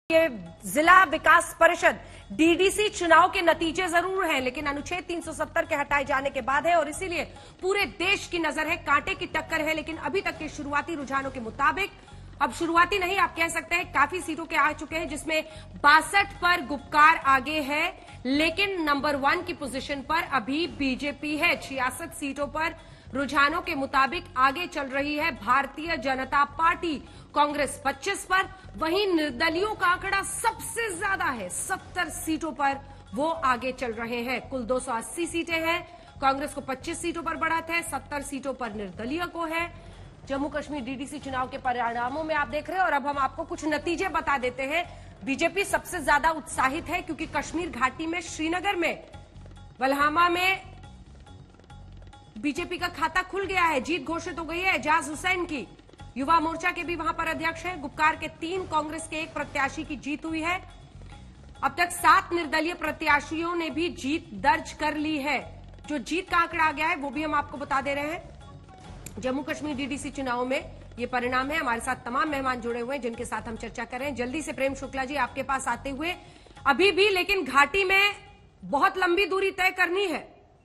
ये जिला विकास परिषद डीडीसी चुनाव के नतीजे जरूर हैं, लेकिन अनुच्छेद 370 के हटाए जाने के बाद है और इसीलिए पूरे देश की नजर है, कांटे की टक्कर है। लेकिन अभी तक के शुरुआती रुझानों के मुताबिक, अब शुरुआती नहीं आप कह सकते हैं, काफी सीटों के आ चुके हैं जिसमें 62 पर गुपकार आगे है, लेकिन नंबर 1 की पोजीशन पर अभी बीजेपी है। 66 सीटों पर रुझानों के मुताबिक आगे चल रही है भारतीय जनता पार्टी। कांग्रेस 25 पर, वहीं निर्दलियों का आंकड़ा सबसे ज्यादा है, 70 सीटों पर वो आगे चल रहे हैं। कुल 280 सीटें हैं, कांग्रेस को 25 सीटों पर बढ़त है, 70 सीटों पर निर्दलीय को है। जम्मू कश्मीर डीडीसी चुनाव के परिणामों में आप देख रहे हैं और अब हम आपको कुछ नतीजे बता देते हैं। बीजेपी सबसे ज्यादा उत्साहित है क्योंकि कश्मीर घाटी में, श्रीनगर में, वलहामा में बीजेपी का खाता खुल गया है, जीत घोषित हो गई है एजाज हुसैन की। युवा मोर्चा के भी वहां पर अध्यक्ष हैं, गुपकार के 3, कांग्रेस के 1 प्रत्याशी की जीत हुई है। अब तक 7 निर्दलीय प्रत्याशियों ने भी जीत दर्ज कर ली है। जो जीत का आंकड़ा आ गया है वो भी हम आपको बता दे रहे हैं। जम्मू कश्मीर डीडीसी चुनाव में ये परिणाम है। हमारे साथ तमाम मेहमान जुड़े हुए हैं जिनके साथ हम चर्चा कर रहे हैं। जल्दी से प्रेम शुक्ला जी आपके पास आते हुए, अभी भी लेकिन घाटी में बहुत लंबी दूरी तय करनी है।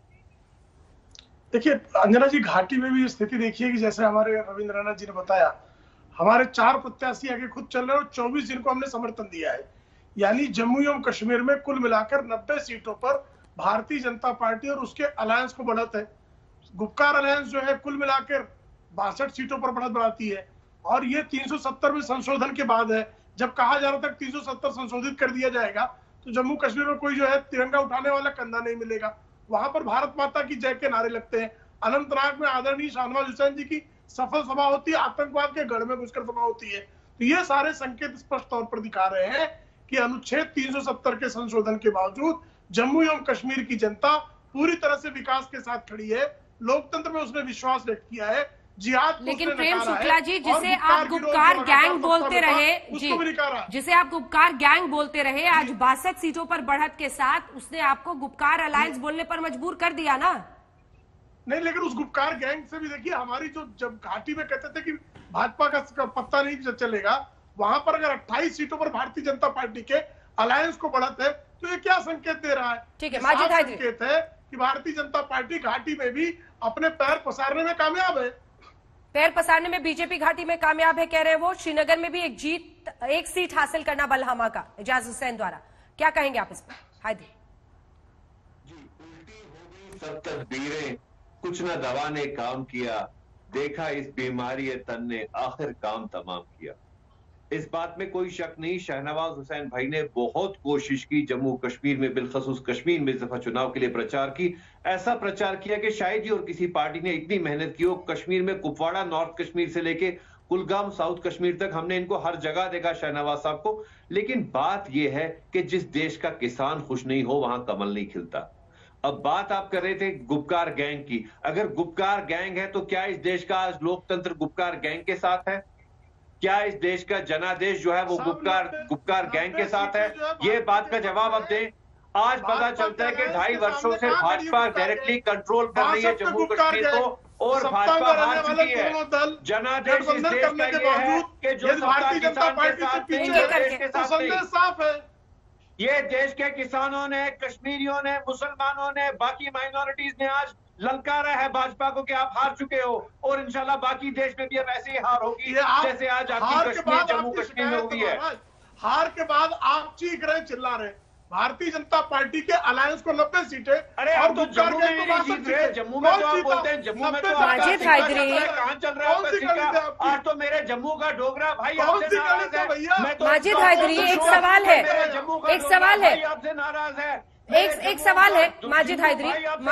देखिए अंजना जी, घाटी में भी स्थिति देखिए कि जैसे हमारे रविंद्रनाथ जी ने बताया, हमारे 4 प्रत्याशी आगे खुद चल रहे हैं और 24 जिनको हमने समर्थन दिया है। यानी जम्मू एवं कश्मीर में कुल मिलाकर 90 सीटों पर भारतीय जनता पार्टी और उसके अलायंस को बढ़त है। गुपकार अलायंस जो है कुल मिलाकर 62 सीटों पर बढ़त बढ़ाती है और ये 370 में संशोधन के बाद है। जब कहा जा रहा था 370 संशोधित कर दिया जाएगा तो जम्मू कश्मीर में कोई जो है तिरंगा उठाने वाला कंधा नहीं मिलेगा। वहां पर भारत माता की जय के नारे लगते हैं। अनंतनाग में आदरणीय शाहनवाज हुसैन जी की सफल सभा होती है, आतंकवाद के गढ़ में घुसकर सभा होती है। तो ये सारे संकेत स्पष्ट तौर पर दिखा रहे हैं कि अनुच्छेद 370 के संशोधन के बावजूद जम्मू एवं कश्मीर की जनता पूरी तरह से विकास के साथ खड़ी है। लोकतंत्र में उसने विश्वास व्यक्त किया है। जिहाद, लेकिन प्रेम शुक्ला जी, जिसे आप गुपकार गैंग बोलते रहे, जिसे आप गुपकार गैंग बोलते रहे, आज 62 सीटों पर बढ़त के साथ उसने आपको गुपकार अलायंस बोलने पर मजबूर कर दिया ना। नहीं, लेकिन उस गुपकार गैंग से भी देखिए, हमारी जो जब घाटी में कहते थे कि भाजपा का पत्ता नहीं चलेगा, वहां पर अगर 28 सीटों पर भारतीय जनता पार्टी के अलायंस को बढ़त है तो ये क्या संकेत दे रहा है? ठीक है, माजिद हैदरी, संकेत है कि भारतीय जनता पार्टी घाटी में भी अपने पैर पसारने में कामयाब है। पैर पसारने में बीजेपी घाटी में कामयाब है, कह रहे हैं वो। श्रीनगर में भी एक सीट हासिल करना बलहामा का एजाज हुसैन द्वारा, क्या कहेंगे आप इस पर? हैदरी जी, उल्टी हो गई 70 बीरें, कुछ न दवा ने काम किया, देखा इस बीमारी तन ने आखिर काम तमाम किया। इस बात में कोई शक नहीं, शाहनवाज हुसैन भाई ने बहुत कोशिश की जम्मू कश्मीर में, बिलखसूस कश्मीर में इस दफा चुनाव के लिए प्रचार की। ऐसा प्रचार किया कि शायद ही और किसी पार्टी ने इतनी मेहनत की हो। कश्मीर में कुपवाड़ा नॉर्थ कश्मीर से लेके कुलगाम साउथ कश्मीर तक हमने इनको हर जगह देखा शहनवाज साहब को। लेकिन बात यह है कि जिस देश का किसान खुश नहीं हो वहां कमल नहीं खिलता। अब बात आप कर रहे थे गुपकार गैंग की। अगर गुपकार गैंग है तो क्या इस देश का आज लोकतंत्र गुपकार गैंग के साथ है? क्या इस देश का जनादेश जो है वो गुपकार गैंग के साथ है? ये बात का जवाब अब दें। आज पता चलता है कि 2.5 वर्षों से भाजपा डायरेक्टली कंट्रोल कर रही है जम्मू कश्मीर को और भाजपा हार चुकी है। जनादेश इस देश का ये है कि जो भारतीय जनता पार्टी के साथ नहीं है, साफ है। ये देश के किसानों ने, कश्मीरियों ने, मुसलमानों ने, बाकी माइनॉरिटीज ने आज ललकारा है भाजपा को कि आप हार चुके हो और इंशाल्लाह बाकी देश में भी अब ऐसे ही हार होगी जैसे आज आपकी कश्मीर, जम्मू कश्मीर में हुई है। हार के बाद आप चीख रहे, चिल्ला रहे, भारतीय जनता पार्टी के अलायंस को 90 सीटें। अरे अब तो जम्मू में भी जीत रहे, जम्मू में तो आप बोलते हैं, जम्मू में तो माजिद हैदरी कहां चल रहा है? आज तो मेरे जम्मू का डोगरा भाई आपसे नाराज है। माजिद हैदरी, एक सवाल है, एक सवाल है, आपसे नाराज है। एक सवाल है माजिद हैदरी,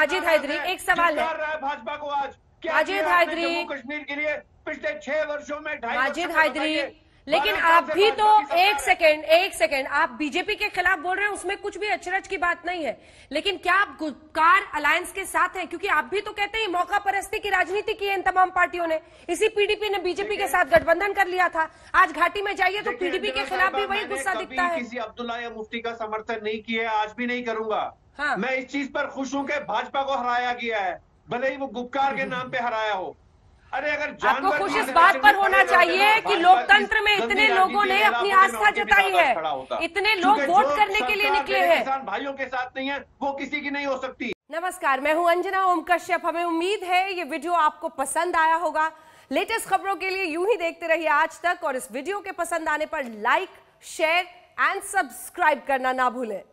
एक सवाल है भाजपा को आज माजिद हैदरी, जम्मू कश्मीर के लिए पिछले 6 वर्षों में माजिद हैदरी। लेकिन आप भी तो एक सेकेंड आप बीजेपी के खिलाफ बोल रहे हैं, उसमें कुछ भी अचरज की बात नहीं है। लेकिन क्या आप गुपकार अलायंस के साथ हैं? क्योंकि आप भी तो कहते हैं मौका परस्ती की राजनीति की है इन तमाम पार्टियों ने। इसी पीडीपी ने बीजेपी के साथ गठबंधन कर लिया था। आज घाटी में जाइए तो पीडीपी के खिलाफ भी वही गुस्सा दिखता है। किसी अब्दुल्ला या मुफ्ती का समर्थन नहीं किया, आज भी नहीं करूंगा। हाँ। मैं इस चीज पर खुश हूं कि भाजपा को हराया गया है, भले ही वो गुपकार के नाम पे हराया हो। अरे अगर आपको खुश इस बात पर होना चाहिए कि लोकतंत्र में इतने लोगों ने अपनी आस्था जताई है, इतने लोग वोट करने के लिए निकले हैं। किसान भाइयों के साथ नहीं है, वो किसी की नहीं हो सकती। नमस्कार, मैं हूं अंजना ओम कश्यप। हमें उम्मीद है ये वीडियो आपको पसंद आया होगा। लेटेस्ट खबरों के लिए यूं ही देखते रहिए आज तक, और इस वीडियो के पसंद आने पर लाइक, शेयर एंड सब्सक्राइब करना ना भूलें।